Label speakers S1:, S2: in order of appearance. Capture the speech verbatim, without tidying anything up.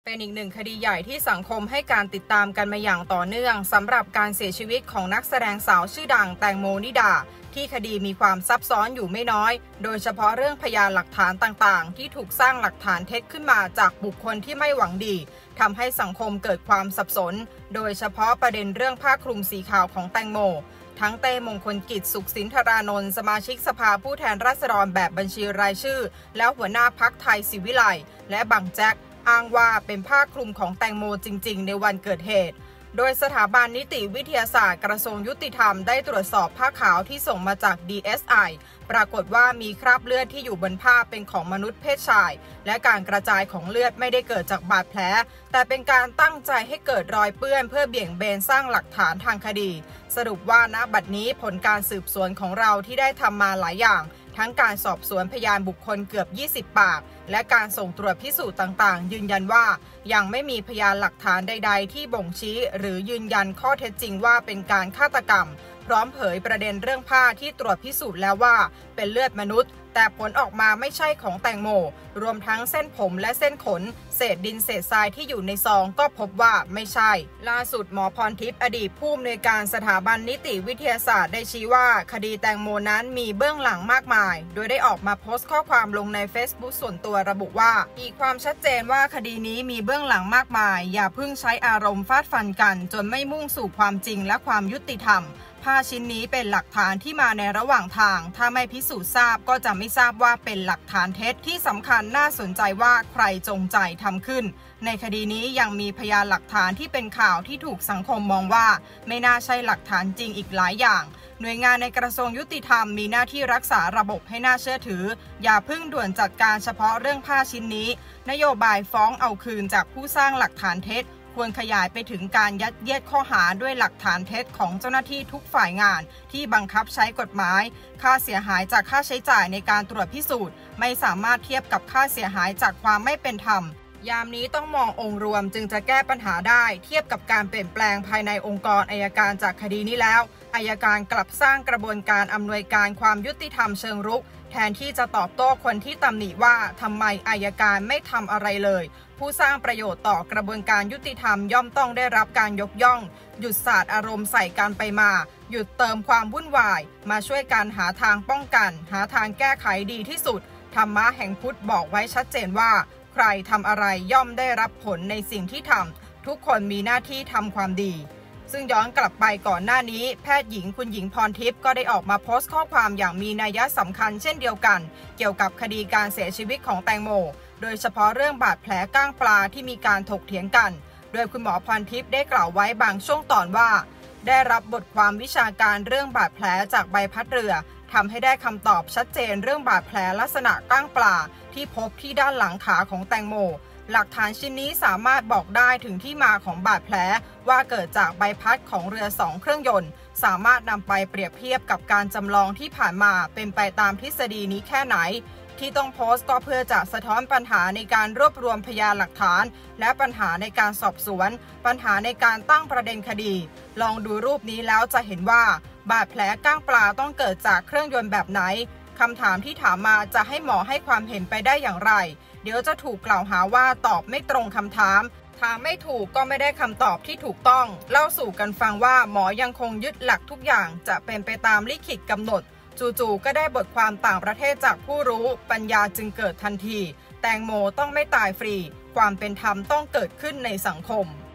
S1: เป็นอีกหนึ่งคดีใหญ่ที่สังคมให้การติดตามกันมาอย่างต่อเนื่องสำหรับการเสียชีวิตของนักแสดงสาวชื่อดังแตงโมนิดาที่คดีมีความซับซ้อนอยู่ไม่น้อยโดยเฉพาะเรื่องพยานหลักฐานต่างๆที่ถูกสร้างหลักฐานเท็จขึ้นมาจากบุคคลที่ไม่หวังดีทำให้สังคมเกิดความสับสนโดยเฉพาะประเด็นเรื่องผ้าคลุมสีขาวของแตงโมทั้งเต้มงคลกิจสุขสินธารานนท์สมาชิกสภาผู้แทนราษฎรแบบบัญชีรายชื่อแล้วหัวหน้าพรรคไทยศรีวิไลและบังแจ็คอ้างว่าเป็นผ้าคลุมของแตงโมจริงๆในวันเกิดเหตุโดยสถาบันนิติวิทยาศาสตร์กระทรวงยุติธรรมได้ตรวจสอบผ้าขาวที่ส่งมาจาก ดี เอส ไอ ปรากฏว่ามีคราบเลือดที่อยู่บนผ้าเป็นของมนุษย์เพศชายและการกระจายของเลือดไม่ได้เกิดจากบาดแผลแต่เป็นการตั้งใจให้เกิดรอยเปื้อนเพื่อเบี่ยงเบนสร้างหลักฐานทางคดีสรุปว่าณบัดนี้ผลการสืบสวนของเราที่ได้ทำมาหลายอย่างทั้งการสอบสวนพยานบุคคลเกือบยี่สิบปากและการส่งตรวจพิสูจน์ต่างๆยืนยันว่ายังไม่มีพยานหลักฐานใดๆที่บ่งชี้หรือยืนยันข้อเท็จจริงว่าเป็นการฆาตกรรมพร้อมเผยประเด็นเรื่องผ้าที่ตรวจพิสูจน์แล้วว่าเป็นเลือดมนุษย์แต่ผลออกมาไม่ใช่ของแตงโมรวมทั้งเส้นผมและเส้นขนเศษดินเศษทรายที่อยู่ในซองก็พบว่าไม่ใช่ล่าสุดหมอพรทิพย์อดีตผู้อำนวยการสถาบันนิติวิทยาศาสตร์ได้ชี้ว่าคดีแตงโมนั้นมีเบื้องหลังมากมายโดยได้ออกมาโพสต์ข้อความลงใน Facebook ส่วนตัวระบุว่าอีกความชัดเจนว่าคดีนี้มีเบื้องหลังมากมายอย่าเพิ่งใช้อารมณ์ฟาดฟันกันจนไม่มุ่งสู่ความจริงและความยุติธรรมผ้าชิ้นนี้เป็นหลักฐานที่มาในระหว่างทางถ้าไม่พิสูจน์ทราบก็จะไม่ทราบว่าเป็นหลักฐานเท็จที่สำคัญน่าสนใจว่าใครจงใจทำขึ้นในคดีนี้ยังมีพยานหลักฐานที่เป็นข่าวที่ถูกสังคมมองว่าไม่น่าใช่หลักฐานจริงอีกหลายอย่างหน่วยงานในกระทรวงยุติธรรมมีหน้าที่รักษาระบบให้น่าเชื่อถืออย่าเพิ่งด่วนจัดการเฉพาะเรื่องผ้าชิ้นนี้นโยบายฟ้องเอาคืนจากผู้สร้างหลักฐานเท็จควรขยายไปถึงการยัดเยียดข้อหาด้วยหลักฐานเท็จของเจ้าหน้าที่ทุกฝ่ายงานที่บังคับใช้กฎหมายค่าเสียหายจากค่าใช้จ่ายในการตรวจพิสูจน์ไม่สามารถเทียบกับค่าเสียหายจากความไม่เป็นธรรมยามนี้ต้องมององค์รวมจึงจะแก้ปัญหาได้เทียบกับการเปลี่ยนแปลงภายในองค์กรอัยการจากคดีนี้แล้วอัยการกลับสร้างกระบวนการอำนวยการความยุติธรรมเชิงรุกแทนที่จะตอบโต้คนที่ตำหนิว่าทำไมอัยการไม่ทำอะไรเลยผู้สร้างประโยชน์ต่อกระบวนการยุติธรรมย่อมต้องได้รับการยกย่องหยุดสาดอารมณ์ใส่กันไปมาหยุดเติมความวุ่นวายมาช่วยกันหาทางป้องกันหาทางแก้ไขดีที่สุดธรรมะแห่งพุทธบอกไว้ชัดเจนว่าใครทำอะไรย่อมได้รับผลในสิ่งที่ทำทุกคนมีหน้าที่ทำความดีซึ่งย้อนกลับไปก่อนหน้านี้แพทย์หญิงคุณหญิงพรทิพย์ก็ได้ออกมาโพสต์ข้อความอย่างมีนัยสำคัญเช่นเดียวกันเกี่ยวกับคดีการเสียชีวิตของแตงโมโดยเฉพาะเรื่องบาดแผลก้างปลาที่มีการถกเถียงกันโดยคุณหมอพรทิพย์ได้กล่าวไว้บางช่วงตอนว่าได้รับบทความวิชาการเรื่องบาดแผลจากใบพัดเรือทำให้ได้คำตอบชัดเจนเรื่องบาดแผลลักษณะก้างปลาที่พบที่ด้านหลังขาของแตงโมหลักฐานชิ้นนี้สามารถบอกได้ถึงที่มาของบาดแผลว่าเกิดจากใบพัดของเรือสองเครื่องยนต์สามารถนำไปเปรียบเทียบกับการจำลองที่ผ่านมาเป็นไปตามทฤษฎีนี้แค่ไหนที่ต้องโพสต์ก็เพื่อจะสะท้อนปัญหาในการรวบรวมพยานหลักฐานและปัญหาในการสอบสวนปัญหาในการตั้งประเด็นคดีลองดูรูปนี้แล้วจะเห็นว่าบาดแผลก้างปลาต้องเกิดจากเครื่องยนต์แบบไหนคำถามที่ถามมาจะให้หมอให้ความเห็นไปได้อย่างไรเดี๋ยวจะถูกกล่าวหาว่าตอบไม่ตรงคำถามถามไม่ถูกก็ไม่ได้คำตอบที่ถูกต้องเล่าสู่กันฟังว่าหมอยังคงยึดหลักทุกอย่างจะเป็นไปตามลิขิตกำหนดจู่ๆก็ได้บทความต่างประเทศจากผู้รู้ปัญญาจึงเกิดทันทีแตงโมต้องไม่ตายฟรีความเป็นธรรมต้องเกิดขึ้นในสังคม